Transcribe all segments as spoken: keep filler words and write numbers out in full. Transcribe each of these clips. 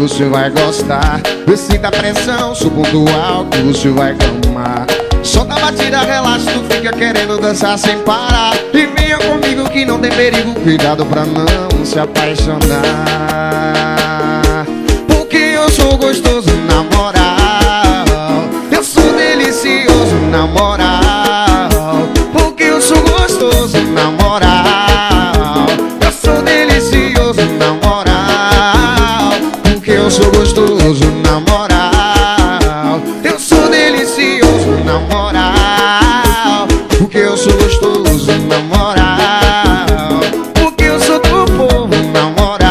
você vai gostar. Sinta a pressão, sou pontual que você vai amar. Solta a batida, relaxa, tu fica querendo dançar sem parar. E venha comigo que não tem perigo, cuidado pra não se apaixonar. Porque eu sou gostoso na moral, eu sou delicioso na moral. Porque eu sou gostoso na moral, eu sou delicioso na moral. Porque eu sou gostoso na moral, eu sou delicioso na moral. Porque eu sou gostoso na moral, porque eu sou do povo na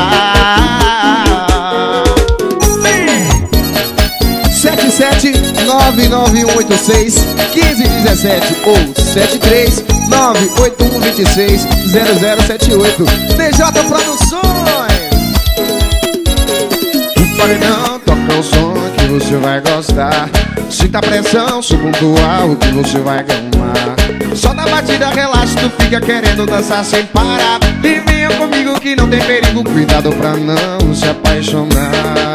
moral. sete sete nove nove um oito seis um cinco um sete ou sete três nove oito um dois seis zero zero sete oito. D J Produções. O paredão toca o som que você vai gostar. Sinta a pressão, sou pontual que você vai amar. Solta a batida, relaxa, tu fica querendo dançar sem parar. E venha comigo que não tem perigo, cuidado pra não se apaixonar.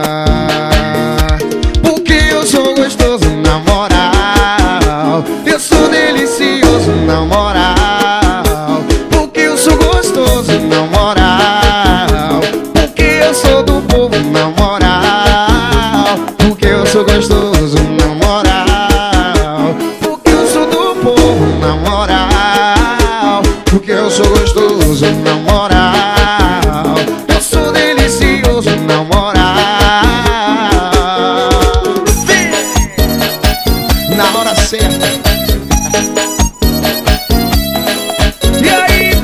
Porque eu sou gostoso na moral, eu sou delicioso na moral. Porque eu sou gostoso na moral, porque eu sou do povo na moral. Porque eu sou gostoso na moral, porque eu sou do povo na moral. Porque eu sou gostoso na moral, eu sou delicioso na moral. Vem! Na hora certa. E aí?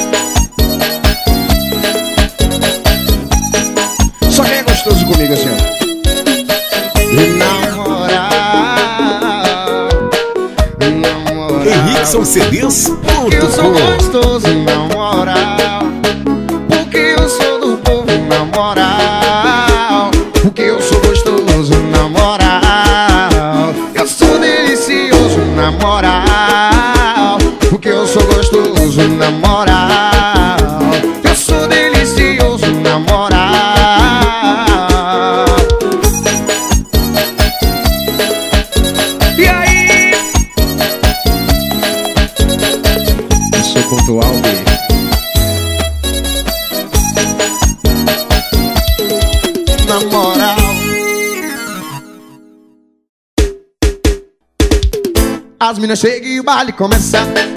Só quem é gostoso comigo assim, ó. Na moral, na moral. Henrickson C Ds Porque eu sou gostoso na moral, porque eu sou do povo na moral. Porque eu sou gostoso na moral, eu sou delicioso na moral. Porque eu sou gostoso na moral, eu sou delicioso na moral. E aí? Eu sou pontual, baby. Na moral. As minas chegam e o baile começa.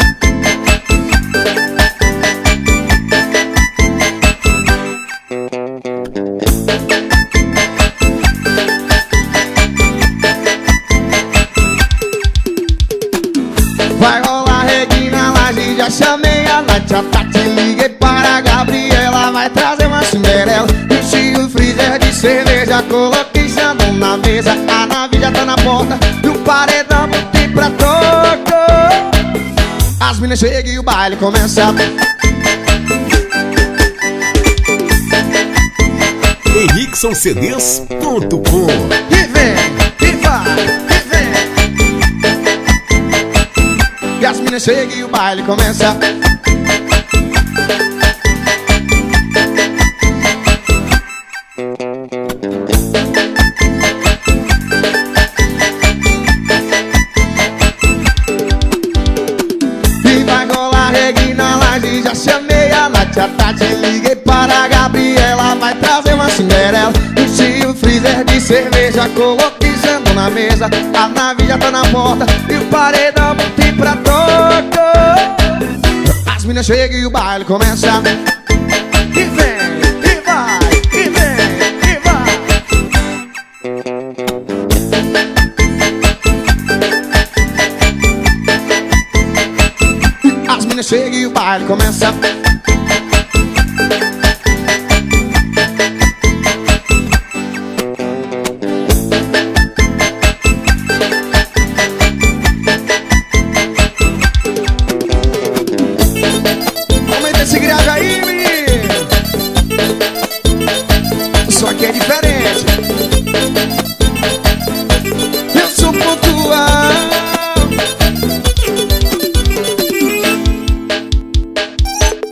Vai rolar reggae na laje, já chamei a Nath, a Tati, liguei para a Gabriela. Vai trazer uma Cinderela, enchi o freezer de cerveja, coloquei xandão na mesa. A nave já tá na porta e o paredão botei pra toco. As minas chegam e o baile começa. Henrickson C Ds ponto com. E vem, e vai, e vem. E as minas chegam e o baile começa. E vai rolar reggae na laje, já chamei a Nath, a Tati, liguei para a Gabriela. Vai trazer uma Cinderela, enchi o freezer de cerveja, coloquei xandão na mesa. A nave já tá na porta e o paredão botei pra toco. As minas chegam e o baile começa. E vem, e vai, e vem, e vai. As minas chegam e o baile começa. Aumenta esse grave aí, menino. Só que é diferente. Eu sou pontual.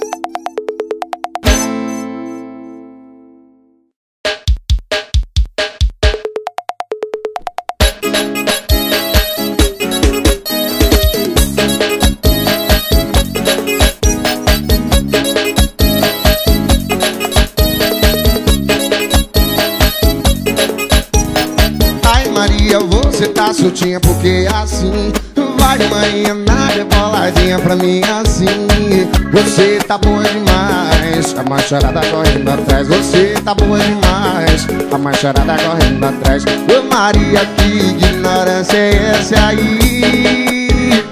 soltinha porque assim vai de manhã na reboladinha pra mim assim. Você tá boa demais, a macharada correndo atrás. Você tá boa demais, a macharada correndo atrás. Ô Maria, que ignorância é essa aí?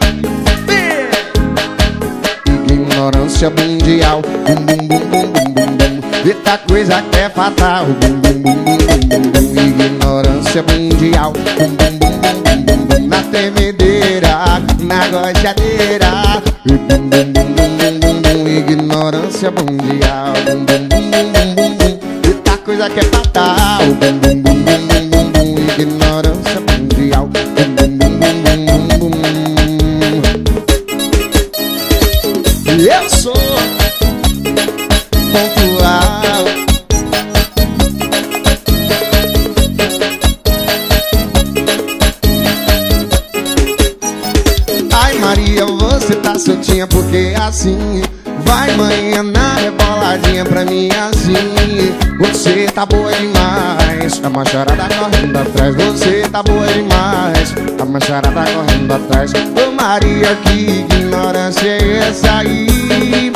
Ignorância mundial, bum bum bum bum bum bum bum. Eita coisa que é fatal, bum bum bum bum bum bum. Ignorância mundial, bum bum bum bum bum bum. Na tremedeira, na gojadeira, bum bum bum bum bum bum bum. Ignorância mundial, bum bum bum bum bum bum. Eita coisa que é fatal, bum bum bum bum bum bum. Ignorância mundial, bum bum bum bum bum bum. Eu sou pontual. Ai Maria, você tá soltinha porque assim vai manhã na reboladinha pra mim assim. Você tá boa demais, a macharada correndo atrás. Você tá boa demais, a macharada correndo atrás. Ô Maria, que ignorância é essa aí?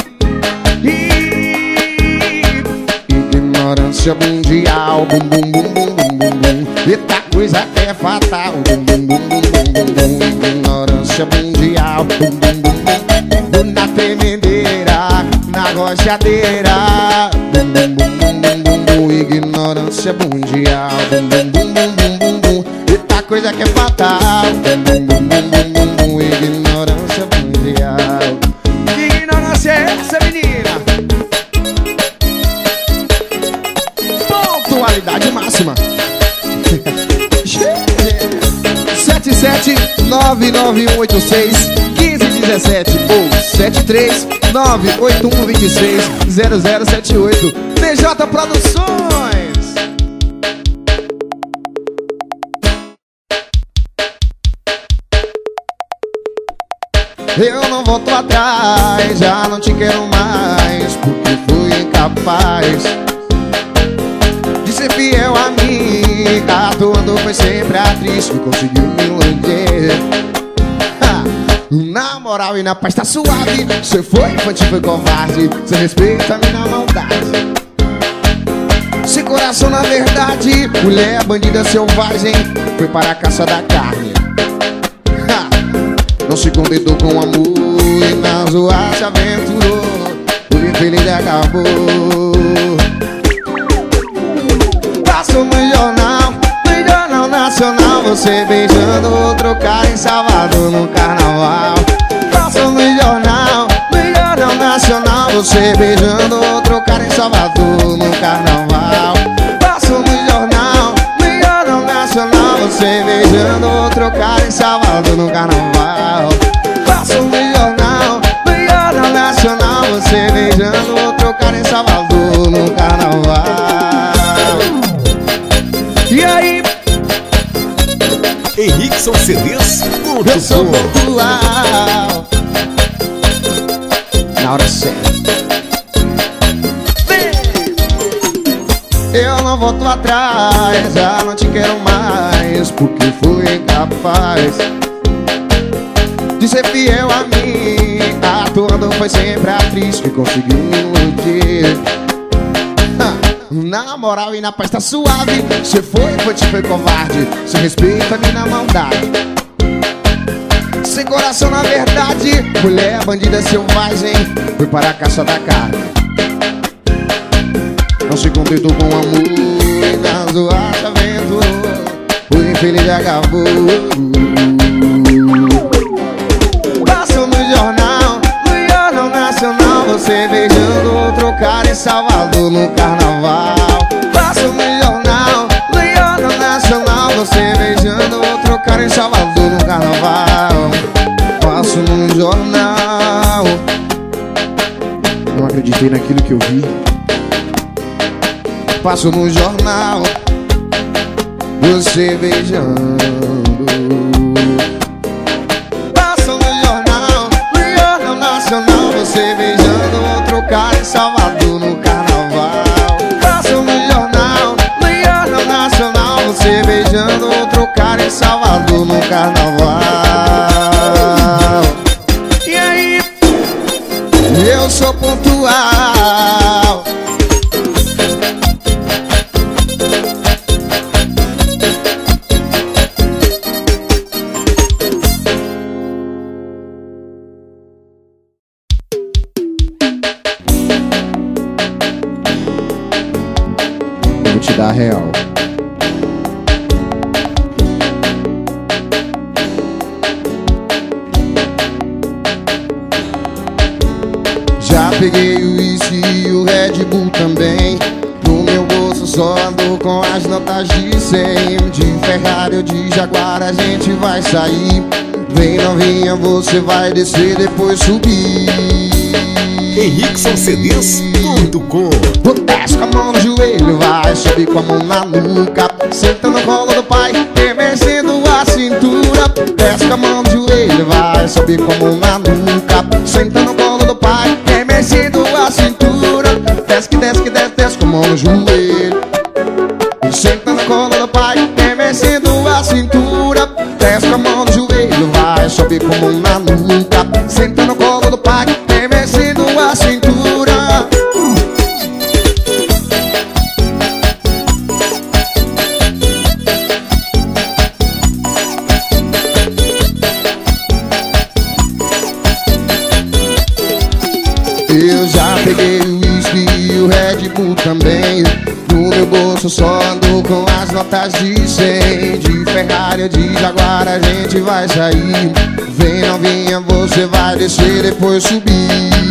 Ignorância mundial, bum bum bum bum bum bum bum. Eita coisa que é fatal, bum bum bum bum bum bum bum. Ignorância mundial, bum bum bum bum bum. Na tremedeira, na gojadeira, bum bum bum bum bum bum bum. Ignorância mundial, bum bum bum bum bum bum bum. Eita coisa que é fatal, bum bum bum bum bum bum bum. Ignorância mundial. Que ignorância é essa, menina? Pontualidade máxima. sete sete nove nove um oito seis um cinco um sete ou sete três nove oito um dois seis zero zero sete oito. D J Produções. Eu não volto atrás, já não te quero mais, porque fui incapaz de ser fiel a mim. Atuando foi sempre atriz que conseguiu me iludir. Ha! Na moral e na paz tá suave. Cê foi infantil, foi covarde. Cê respeita a mim na maldade. Sem coração na verdade, mulher bandida selvagem, foi para a caça da carne. Ha! Não se contentou com amor e na zoar se aventurou. Por infeliz acabou. Passou no jornal, no jornal nacional, você beijando outro cara em Salvador no carnaval. Passou no jornal, no jornal nacional, você beijando outro cara em Salvador no carnaval. Passou no jornal, no jornal nacional, você beijando outro cara em Salvador no carnaval. Passou no jornal, no jornal nacional, você beijando outro cara em Salvador no carnaval. E aí? Henrickson C Ds. Eu sou pontual na hora certa. Eu não volto atrás, já não te quero mais, porque fui incapaz de ser fiel a mim. Atuando foi sempre atriz que conseguiu me iludir. Na moral e na paz tá suave. Cê foi infantil, foi covarde. Cê respeita a mim na maldade. Sem coração na verdade, mulher bandida selvagem, foi para a caça da carne. Não se contentou com amor e na zoada aventurou. O infeliz acabou. Passou no jornal, no jornal nacional, você beijando outro cara em Salvador no carnaval. Passou no jornal, no jornal nacional, você beijando outro cara em Salvador no carnaval. Passo no jornal, não acreditei naquilo que eu vi. Passo no jornal, você beijando. Passo no jornal, no jornal nacional, você beijando outro cara em Salvador no carnaval. Passo no jornal, no jornal nacional, você beijando outro cara em Salvador no carnaval. E aí, eu sou pontual. Eu vou te dar a real. Já peguei o uísque e o Red Bull também. No meu bolso só ando com as notas de cem. De Ferrari ou de Jaguar a gente vai sair. Vem novinha, você vai descer, depois subir. Henrickson C Ds ponto com. Desce com a mão no joelho, vai subir com a mão na nuca. Senta no colo do pai, remexendo a cintura. Desce com a mão no joelho, vai subir com a mão na nuca. Senta no colo do pai, remexendo a cintura. Desce que desce que desce, desce com a mão no joelho. Senta no colo do pai, remexendo a cintura. Desce com a mão no joelho, vai subir com a mão na nuca. Senta no colo do pai, remexendo a cintura. Eu já peguei o uísque e o Red Bull também. No meu bolso só ando com as notas de cem. De Ferrari ou de Jaguar a gente vai sair. Vem novinha, você vai descer, depois subir.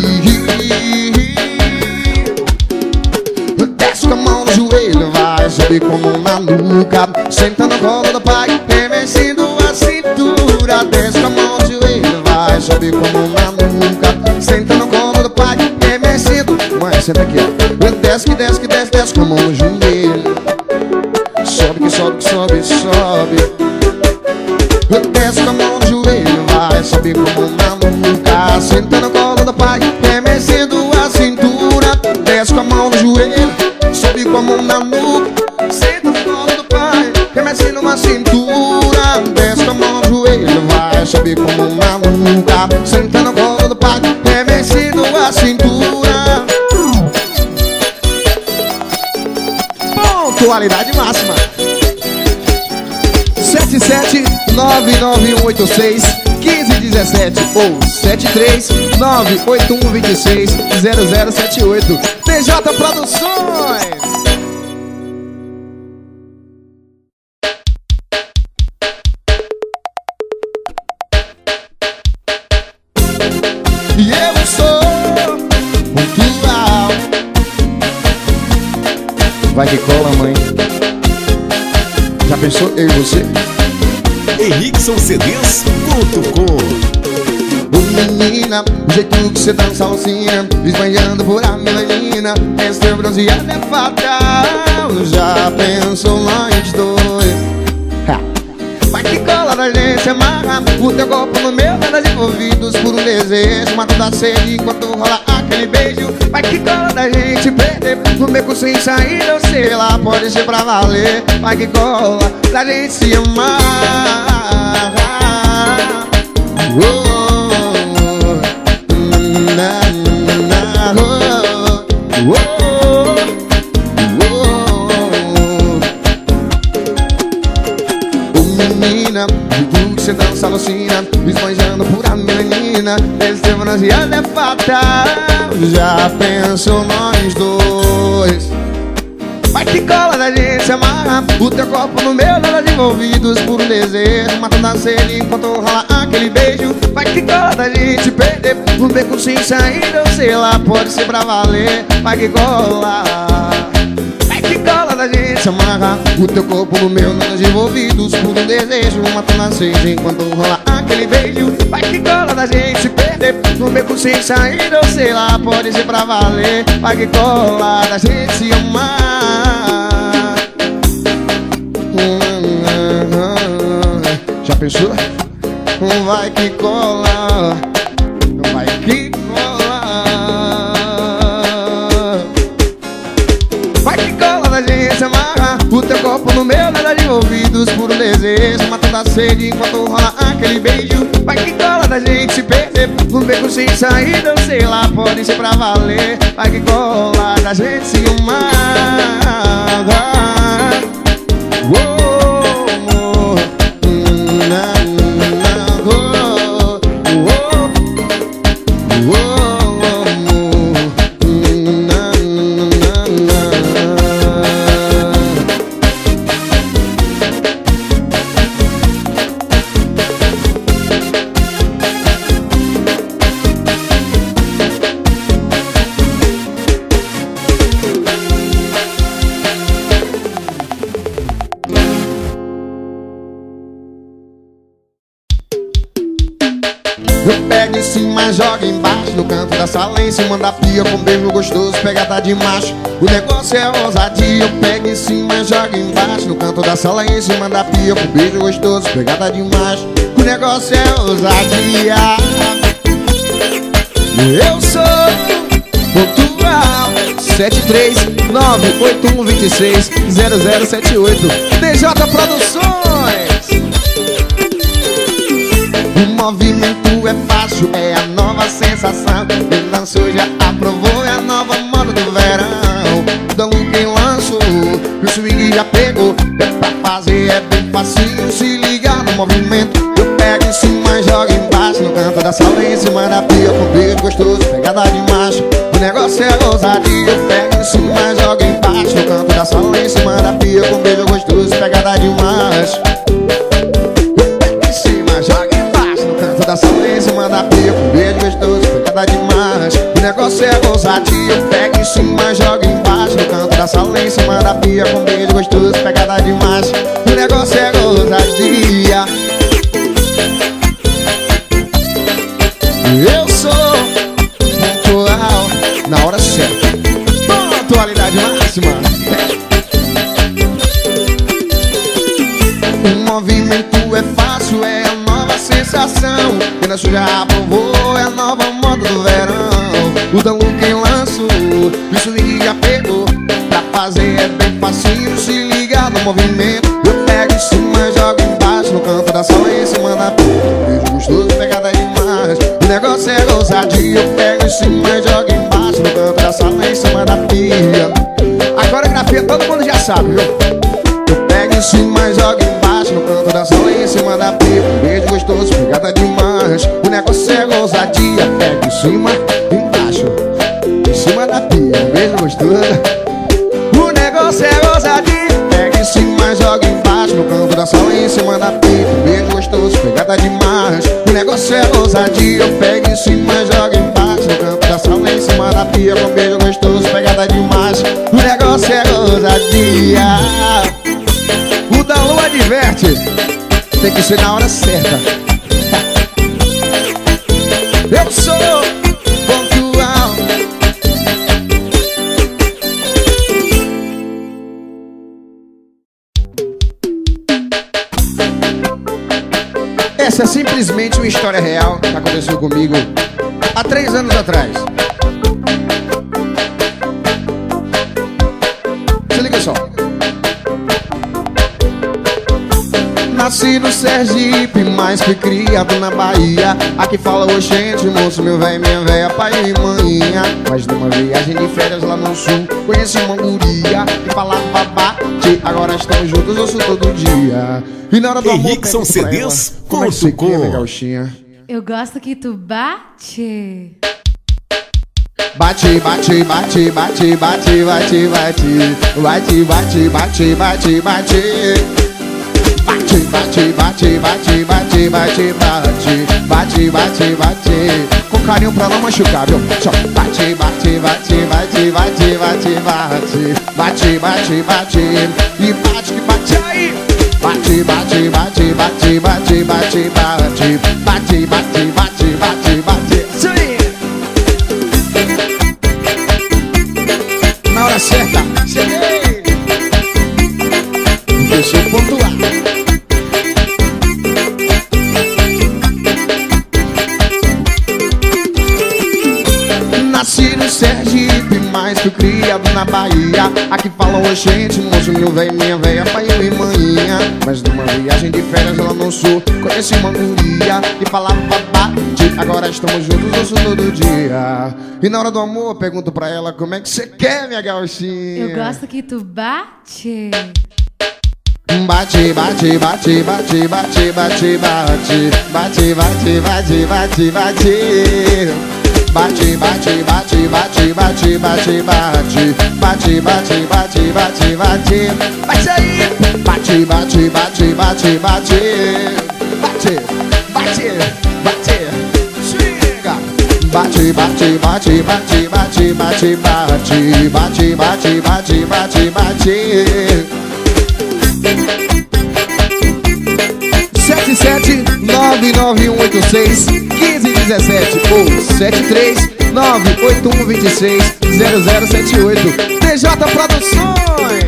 Desce com a mão no joelho, vai subir com a mão na nuca. Senta no colo do pai, remexendo a cintura. Desce com a mão no joelho, vai subir com a mão na nuca. Senta no colo do pai, remexendo. Mãe, senta aqui, ó. Desce que desce que desce, desce com a mão no joelho. Sobe que sobe que sobe, sobe. Desce com a mão no joelho, vai subir com a mão na nuca. Senta no colo do pai, remexendo a cintura. Desce com a mão no joelho, sobe com a mão na nuca. Senta no colo do pai, remexendo a cintura. Desce com a mão no joelho, vai subir com a mão na nuca. Senta no colo do pai, remexendo a cintura. Pontualidade máxima. Sete sete nove nove um oito seis um cinco um sete ou sete três nove oito um dois seis zero zero sete oito. T J Produções. E eu sou pontual. Vai que cola, mãe. Já pensou eu e você? Henrickson C Ds ponto com. Ô menina, o jeito que você dança alucina, esbanjando por a melanina. Esse bronzeado é fatal. Já pensou nós dois? Ha. Vai que cola da gente se amarra. O teu corpo no meu, nada envolvidos por um desejo. Mata da sede enquanto rola aquele beijo. Vai que cola da gente perder no beco sem saída, ou sei lá, pode ser pra valer. Vai que cola da gente se amar. Oh, na, na, na, oh, oh, oh. Oh, menina, tudo que você dança alucina, esbanjando por a melanina. Esse bronzeado é fatal. Já pensou nós dois? Vai que cola da gente se amarra. O teu corpo no meu, nada envolvidos por um desejo. Matando a sede enquanto rola aquele beijo. Vai que cola da gente perder um beco sem saída, ou sei lá, pode ser pra valer. Vai que cola. Vai que cola da gente se amarra. O teu corpo no meu, nada envolvidos por um desejo. Matando a sede enquanto rola aquele beijo. Vai que cola da gente perder um beco sem saída, ou sei lá, pode ser pra valer. Vai que cola da gente se amar. Já pensou? Vai que cola. Vai que cola. Vai que cola da gente se amarra. O teu corpo no meu, nada de envolvidos por um desejo, matando a sede enquanto rola aquele beijo. Vai que cola da gente se perder num beco sem saída, eu sei lá, pode ser pra valer. Vai que cola da gente se amar. Uou. Eu pego em cima, joga embaixo, no canto da sala, em cima da pia, com beijo gostoso, pegada de macho. O negócio é ousadia. Eu pego em cima, joga embaixo, no canto da sala, em cima da pia, com beijo gostoso, pegada de macho. O negócio é ousadia. Eu sou pontual. Sete três nove oito um dois seis zero zero sete oito D J Produções. O movimento é fácil, é a nova sensação. Quem dançou já aprovou, é a nova moda do verão. Dão quem lançou, o swing já pegou. É pra fazer, é bem facinho, se ligar no movimento. Eu pego em cima, jogo embaixo, no canto da sala, em cima da pia, com beijo gostoso, pegada de macho. O negócio é ousadia. Eu pego em cima, jogo embaixo, no canto da sala, em cima da pia, com beijo gostoso, pegada de macho. Da sala em cima da pia, com beijo gostoso, pegada demais. O negócio é ousadia. Eu pego em cima, jogo embaixo, no canto da sala em cima da pia, com beijo gostoso, pegada demais. O negócio é ousadia. Eu sou pontual, na hora certa, pontualidade máxima. O movimento é fácil, é a nova sensação. Quem dançou já aprovou, é a nova moda do verão. O danço quem lançou, o swing já pegou. Pra fazer é bem facinho, se ligar no movimento. Eu pego em cima, jogo embaixo, no canto da sala, em cima da pia, beijo gostoso, pegada demais. O negócio é ousadia. Eu pego em cima, jogo embaixo, no canto da sala, em cima da pia. A coreografia todo mundo já sabe, viu? Eu pego em cima, jogo embaixo, no canto da sala, em cima da pia, beijo gostoso, pegada demais. O negócio é ousadia. Pega em cima, embaixo, em cima da pia, beijo gostoso. O negócio é ousadia. Pega em cima, joga embaixo, no canto da sala, em cima da pia, beijo gostoso, pegada demais. O negócio é ousadia. Eu pego em cima, joga embaixo, no canto da sala, em cima da pia, com beijo gostoso, pegada demais. O negócio é ousadia. O da lua diverte, tem que ser na hora certa. Eu sou pontual. Essa é simplesmente uma história real que aconteceu comigo há três anos atrás. Se liga só. Nasci no Sergipe, mas fui criado na Bahia. Aqui fala oxente, moço, meu véi, minha véia, pai e maninha. Mas numa viagem de férias lá no sul, conheci uma guria e falava bate. Agora estamos juntos, ouço todo dia. E na hora do amor, Henrique são C Ds ponto com. Eu gosto que tu bate. Bate, bate, bate, bate, bate, bate, bate. Bate, bate, bate, bate, bate. Bate, bate, bate, bate, bate, bate, bate. Bate, bate, bate. Com carinho pra não machucar, viu? Só bate, bate, bate, bate, bate, bate, bate. Bate, bate, bate. E bate que bate aí. Bate, bate, bate, bate, bate, bate, bate. Bate, bate, bate, bate, bate. Sim! Na hora certa, cheguei! Eu sou pontual. Nasci no Sergipe, mas fui criado na Bahia. Aqui falam oxente, moço, meu velho, minha velha, pai e manhinha. Mas numa viagem de férias lá no sul conheci uma guria que falava bate. Agora estamos juntos, ouço todo dia. E na hora do amor eu pergunto pra ela: como é que você quer, minha gauchinha? Eu gosto que tu bate. Bate, bate, bate, bate, bate, bate, bate. Bate, bate, bate, bate, bate. Bate, bate, bate, bate, bate, bate, bate. Bate, bate, bate, bate, bate. Bate aí. Bate, bate, bate, bate, bate. Bate, bate, bate. Chega. Bate, bate, bate, bate, bate, bate, bate. Bate, bate, bate, bate, bate. sete sete nove nove um oito seis um cinco um sete ou sete três nove oito um dois seis zero zero sete oito. T J Produções.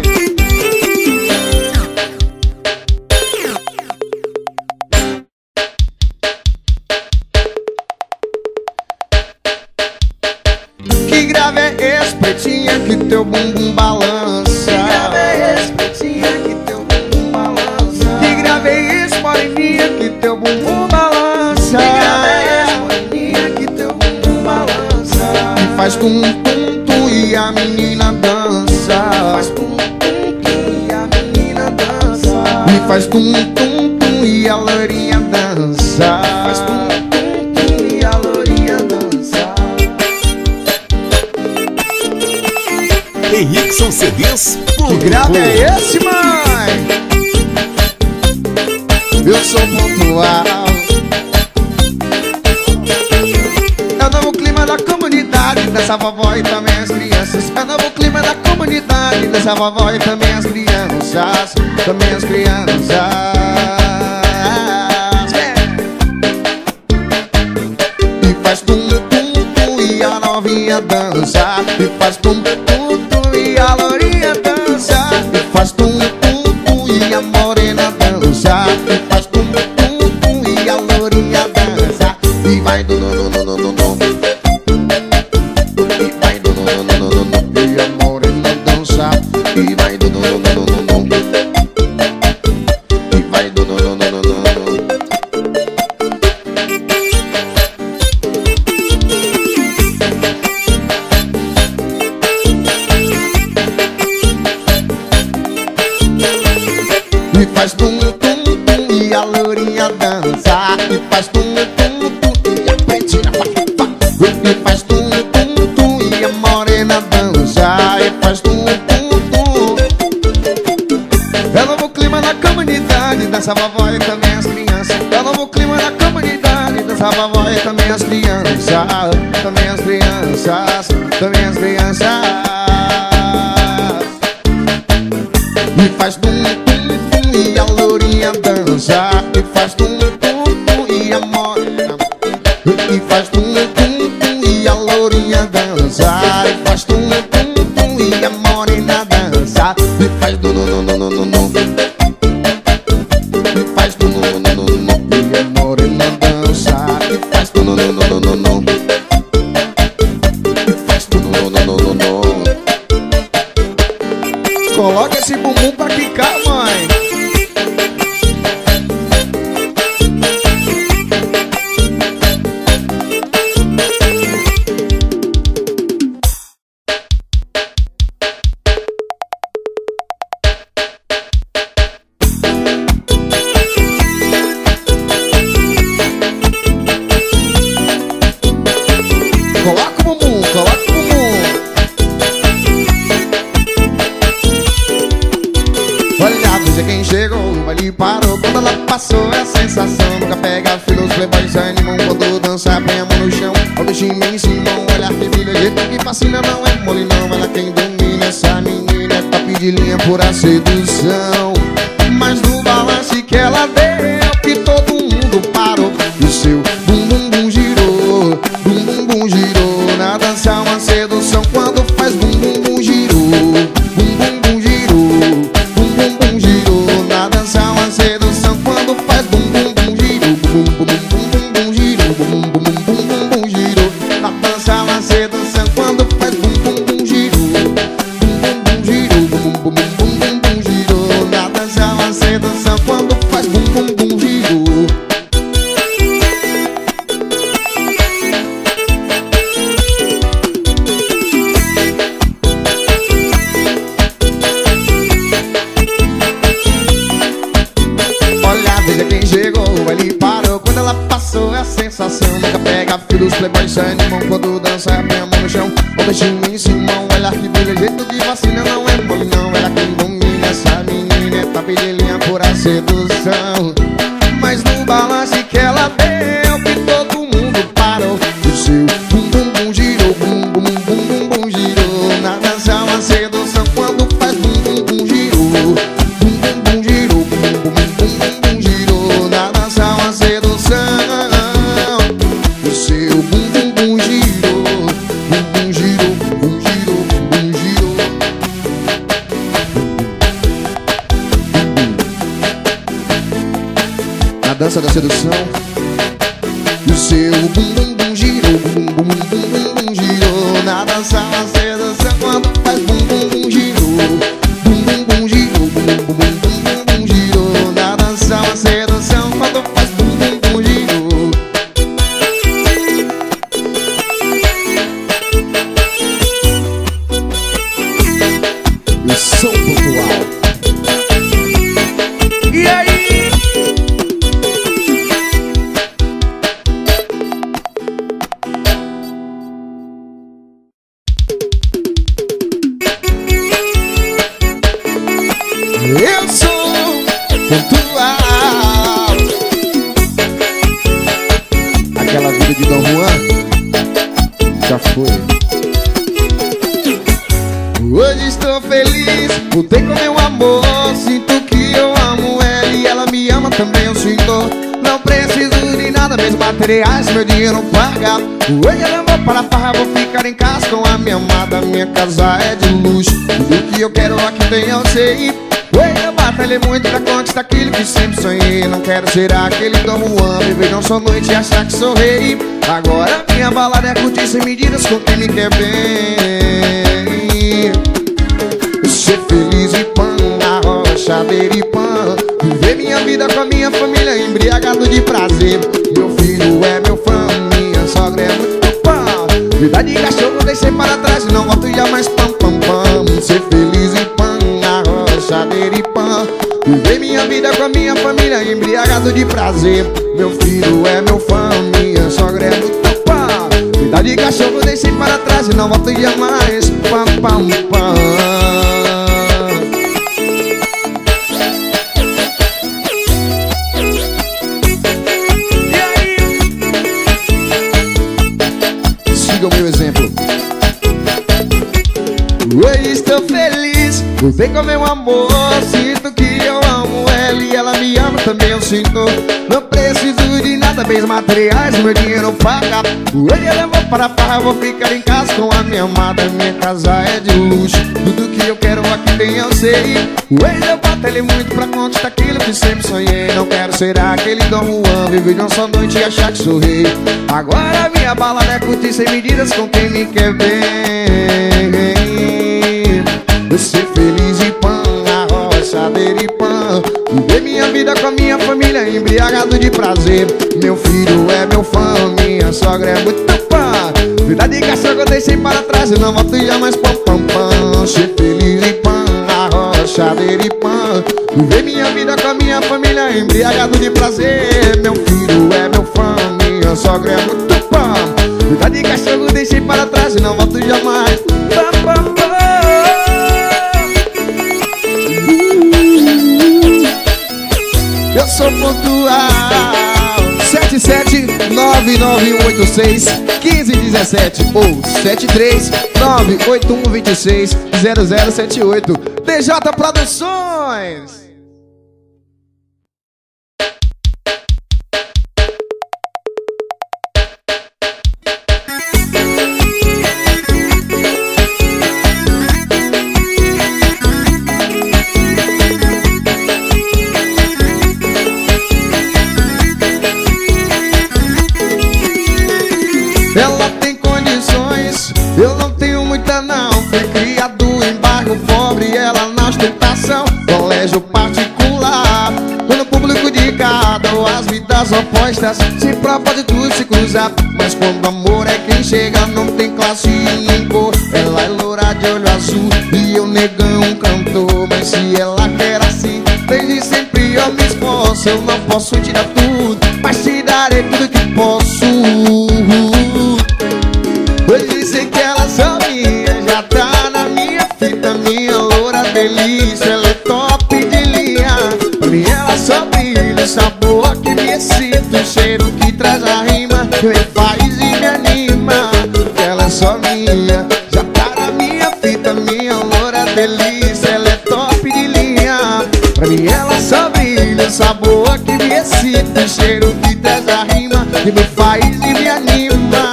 Que grave é esse, pretinha, que teu bumbum balança? Que grave é esse, pretinha, que teu bumbum balança? Que grave é esse, moreninha, que teu bumbum balança? Que grave é esse, moreninha, que teu bumbum balança? E faz tum tum tum e a menina dança. Faz tum tum tum e a menina dança. E faz tum tum tum e a loirinha dança. Faz tum tum tum e a loirinha dança. Henrickson C Ds. Que grave é esse, mãe? Eu sou pontual. É o novo clima da comunidade, dessa vovó e também as crianças. É o novo clima da comunidade, dessa vovó e também as crianças. Também as crianças. E faz tum tum tum e a novinha dança. E faz tum tum tum e a lourinha dança. E faz tum tum tum e a morena dança. E faz tum tum tum e a lourinha dança. E vai do no no no no no no. E vai do no no no no no. E a morena dança. E vai do no no no no no. E vai do no no no no no. E faz tum tum tum e a lourinha dança. E faz tum tum tum e a pretinha fa, fa. E faz tum tum tum e a morena dança. E faz tum tum tum. É o novo clima da comunidade, dessa vovó e também as crianças. É o novo clima da comunidade, dessa vovó e também as crianças. Também as crianças, também as crianças. E faz tum tum tum e a lourinha dança. E faz tum tum tum e a morena. E faz tum tum tum e a lourinha dança. E faz tum tum tum e a morena dança. E faz do no no no no no no. E faz do no no no no no. E a morena dança. E faz do no no no no no no. E faz do no no no no no. Coloca esse bumbum pra quicar, mãe. Coloca o bumbum, coloca o bumbum. Olha a música quem chegou, o baile parou. Quando ela passou é a sensação. Nunca pega fila, os playboys se animam. Quando dança, põe a mão no chão. Ao deixa imenso, mão, olha que brilha. Jeito que fascina, não é mole não. Ela quem domina, essa menina é top de linha, pura sedução. Mas no balance que ela deu, que todo mundo parou. E o seu bum bum bum girou, bum bum bum girou. Na dança uma sedução quando faz bum bum bum girou. Bum bum bum girou, bum bum bum girou. Na dança uma sedução quando faz bum bum bum girou. Bum bum bum bum bum girou, bum bum bum bum bum bum girou. Na dança uma sedução quando faz bum bum bum girou. pega fio dos playboys, sai no mão. Quando dança, põe a mão no chão. O beijinho em cima, ela que brilha. Jeito de vacina não é mole, não. Ela quem domina essa menina é tabelinha por a sedução. Mas no balanço que ela deu, que todo mundo parou. O seu bum bum bum girou, bum bum bum bum bum girou. Na dança uma sedução quando faz bum bum bum girou. Bum bum bum girou, bum bum bum bum bum girou. Na dança uma sedução. O seu bum bum bum girou, bum bum girou, bum girou, bum girou. Na dança da sedução. O seu bum bum bum girou, bum bum bum bum bum girou. Na dança uma sedução quando faz bum bum bum girou. Bum bum bum girou, bum bum bum bum bum girou. Na dança uma sedução quando faz bum bum bum girou. Eu sou pontual. E aí? Eu sou pontual. Aquela vida de Dom Juan já foi. Hoje estou feliz, voltei com meu amor. Sinto que eu amo ela e ela me ama também, eu sinto. Não preciso de nada, meus materiais, meu dinheiro paga. Hoje eu vou para a farra, vou ficar em casa com a minha amada. Minha casa é de luxo, tudo que eu quero aqui tem, eu sei. Hoje eu batalhei muito pra conquistar aquilo que sempre sonhei. Não quero ser aquele Dom Juan, viver não só noite e achar que sou rei. Agora minha balada é curtir sem medidas com quem me quer bem. Ser feliz e pã, na rocha, beira e pã. Viver minha vida com a minha família, embriagado de prazer. Meu filho é meu fã, minha sogra é muito pã. Vida de cachorro deixei para trás e não volto jamais, pam, pam, pam. Ser feliz e pã, na rocha, beira e pã. Viver minha vida com a minha família, embriagado de prazer. Meu filho é meu fã, minha sogra é muito pã. Vida de cachorro deixei para trás e não volto jamais, pam, pam, pam. O meu exemplo. Hoje estou feliz, voltei com meu amor. Sinto que eu amo ela e ela me ama também, eu sinto. Não preciso de nada, bens materiais, meu dinheiro paga. Hoje eu vou para a farra, vou ficar em casa com a minha amada. Minha casa é de luxo, tudo que eu quero aqui tem, eu sei. Hoje eu batalhei muito pra conquistar aquilo que sempre sonhei. Não quero ser aquele Dom Juan, viver de uma só noite e achar que sou rei. Agora minha balada é curtir sem medidas com quem me quer bem. Eu ser feliz e pã, na roça, beira e pã. Viver minha vida com a minha família, embriagado de prazer. Meu filho é meu fã, minha sogra é muito pã. Vida de cachorro eu deixei para trás e não volto jamais, pam, pam, pam. Ser feliz e pã, na rocha, beira e pã. Viver minha vida com a minha família, embriagado de prazer. Meu filho é meu fã, minha sogra é muito pã. Vida de cachorro deixei para trás e não volto jamais, pam, pam, pam. Eu sou pontual. Sete sete nove nove um oito seis um cinco um sete ou sete três nove oito um dois seis zero zero sete oito. D J Produções. Ela tem condições, eu não tenho muita não. Fui criado em bairro pobre, ela na ostentação. Colégio particular, no público de cada, as vidas opostas se propósito se cruzar. Mas quando amor é quem chega, não tem classe nem cor. Ela é loura de olho azul e eu negão um cantor. Mas se ela quer assim, desde sempre eu me esforço. Eu não posso te dar tudo, mas te darei tudo que posso. delícia, ela é top de linha. Pra mim ela só brilha, o sabor que me excita, o cheiro que traz a rima, me faz e me anima. Ela é só minha, já tá na minha fita, minha loura delícia, ela é top de linha. Pra mim ela só brilha, o sabor que me excita, o cheiro que traz a rima, que me faz e me anima.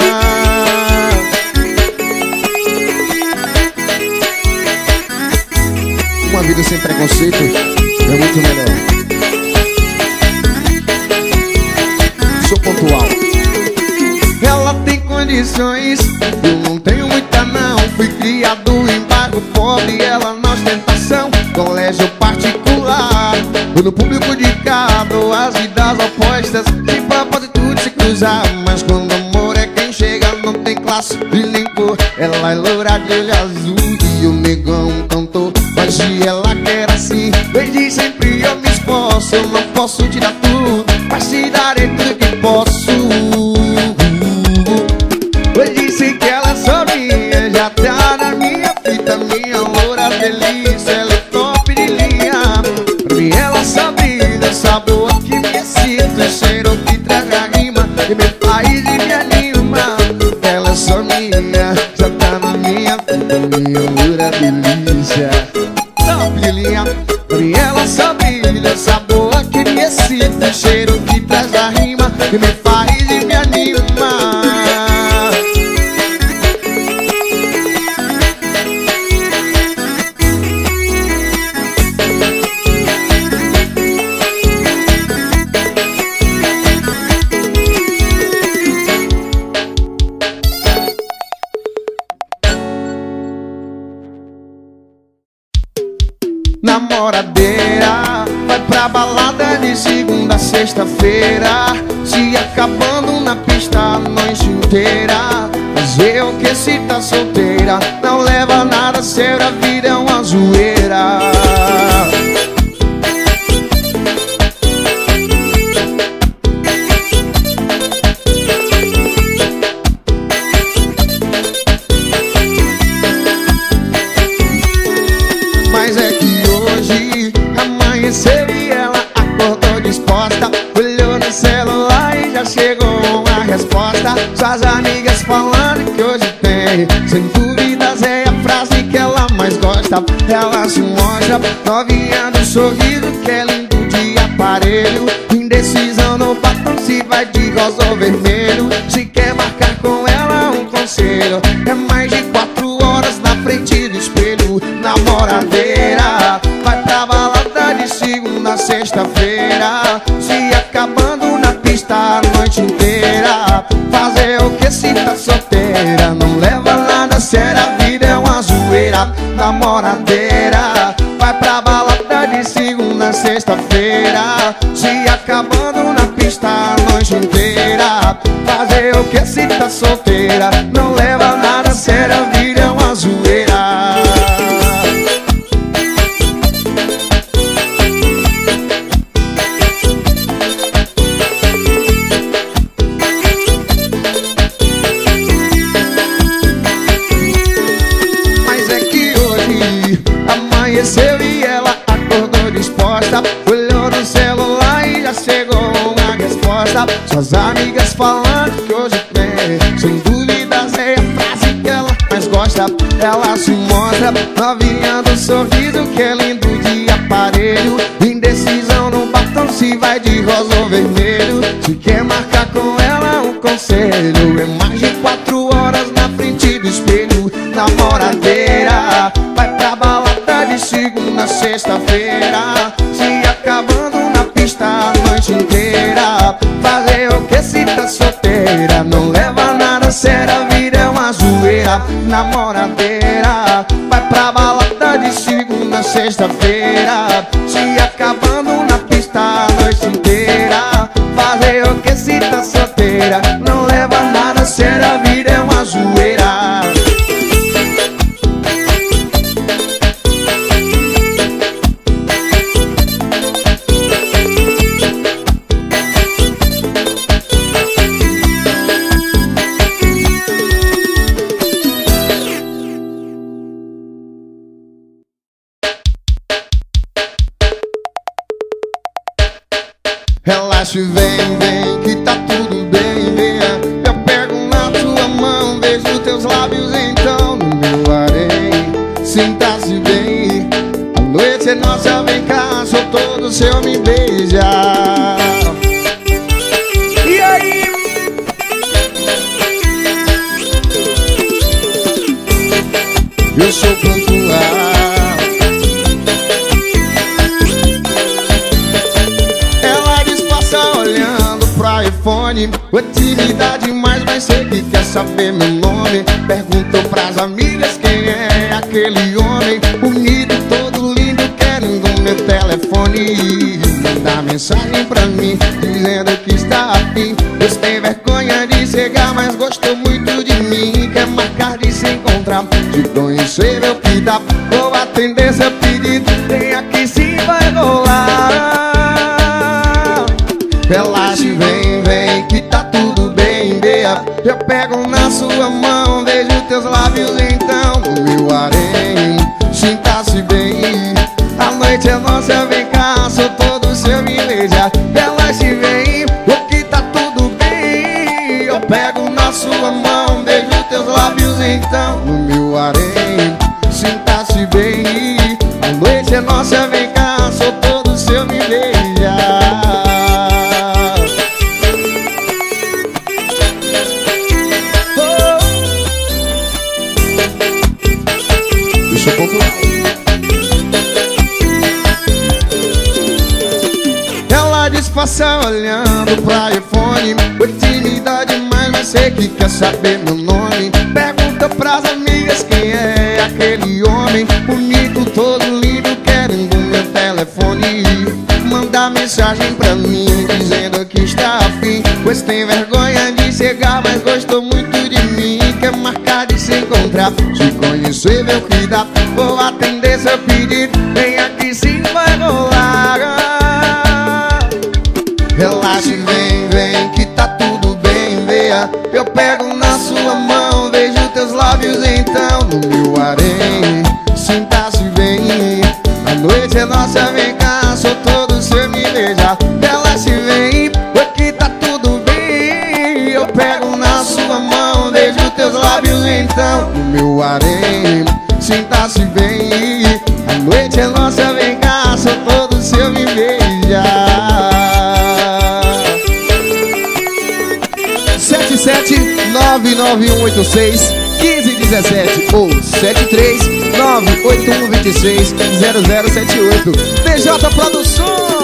Uma vida sem preconceito é muito melhor. Sou pontual. Ela tem condições, eu não tenho muita não. Fui criado em bairro pobre, ela na ostentação. Colégio particular, eu no público de cabo, as vidas opostas, de propósito de se cruzar. Mas quando o amor é quem chega, não tem classe e nem cor. Ela é loura de olho azul e o negão cantor. Hoje ela quer assim, desde sempre eu me esforço. Eu não posso te dar tudo, mas te darei tudo que posso. Eu disse que ela é só minha, já tá na minha fita, minha loura delícia, ela é top de linha. Pra mim ela só brilha, o sabor que me excita, o cheiro que traz a rima, que me faz e me anima. Ela é só minha, já tá na minha fita, minha loura delícia, top de linha. Pra mim ela só brilha, o sabor que me excita, o cheiro que traz a rima, que me faz e me anima. Namoradeira, vai pra balada de segunda a sexta-feira, se acabando na pista a noite inteira. Fazer o que se tá solteira, não leva nada a sério, a vida é uma zoeira. Mas é que hoje amanheceu e ela acordou disposta, olhou no celular e já chegou a resposta. Suas amigas falando que hoje tem, sem dúvidas é a frase que ela mais gosta. Ela se mostra novinha do sorriso, que é lindo de aparelho. Indecisão no batom, se vai de rosa ou vermelho. Se quer marcar com ela um conselho, é mais de quatro horas na frente do espelho. Namoradeira, vai pra balada de segunda a sexta-feira, se acabando na pista a noite inteira. Fazer o que se tá solteira, não leva nada a sério, a vida é uma zoeira. Namoradeira, vai pra balada de segunda a sexta-feira, se acabando na pista a noite inteira. Fazer o que se tá solteira, não leva nada a sério, a vida é uma zoeira. Amanheceu e ela acordou disposta, olhou no celular e já chegou a resposta. Suas amigas falando que hoje tem, sem dúvidas é a frase que ela mais gosta. Ela se mostra novinha do sorriso, que é lindo de aparelho. Indecisão no batom, se vai de rosa ou vermelho. Se quer marcar com ela um conselho, é mais de quatro horas na frente do espelho. Namoradeira, vai pra balada de segunda a sexta-feira, se acabando na pista a noite inteira. Fazer o que se tá solteira, não leva nada a sério, a vida é uma zoeira. Namoradeira, vai pra balada de segunda a sexta-feira, se acabando na pista a noite inteira. Fazer o que se tá solteira, não leva nada a sério, a vida é uma zoeira. Relaxe, vem, vem, que tá tudo bem, venha. Eu pego na tua mão, beijo teus lábios então no meu harém. Sinta-se bem, a noite é nossa, vem cá, sou todo seu, me beija. E aí? Eu sou pontual. Ela disfarça olhando pro iPhone. Intimidade mais, mas sei que quer saber meu nome. Perguntou pras amigas quem é aquele homem bonito, todo lindo, querendo meu telefone. Manda mensagem pra mim, dizendo que está afim. Pois tem vergonha de chegar, mas gostou muito de mim. Quer marcar de se encontrar, de conhecer meu que dá. Vou atender seu pedido, vem aqui se vai rolar. Relaxe, vem, vem, que tá tudo bem, beia. Eu pego na sua mão, beijo teus lábios então no meu harém. Sinta-se bem, a noite é nossa, vem cá, sou todo seu, me beija. Relaxe, vem, o que tá tudo bem. Eu pego na sua mão, beijo teus lábios então no meu harém. Sinta-se bem, a noite é nossa, vem cá, sou todo seu, me beija. Ela disfarça olhando pra iPhone. Intimidade mais, mas sei que quer saber meu nome. Pergunta pras amigas quem é aquele homem bonito, todo lindo, querendo meu telefone. Manda mensagem pra mim, dizendo que está afim. Pois tem vergonha de chegar, mas gostou muito de mim. Quer marcar de se encontrar, se conhecer meu que dá. Vou atender seu pedido, vem aqui se vai rolar. Relaxe, vem, vem, que tá tudo bem, veia. Eu pego na sua mão, beijo teus lábios então no meu harém. Sinta-se bem, a noite é nossa, vem cá, sou todo seu, me beija. Relaxe, vem, aqui tá tudo bem. Eu pego na sua mão, beijo teus lábios então no meu harém. Sinta-se bem, a noite é nossa, vem cá, sou todo seu, me beija. Sete sete nove nove um oito seis um cinco um sete ou sete três nove oito um dois seis zero zero sete oito. D J Produções.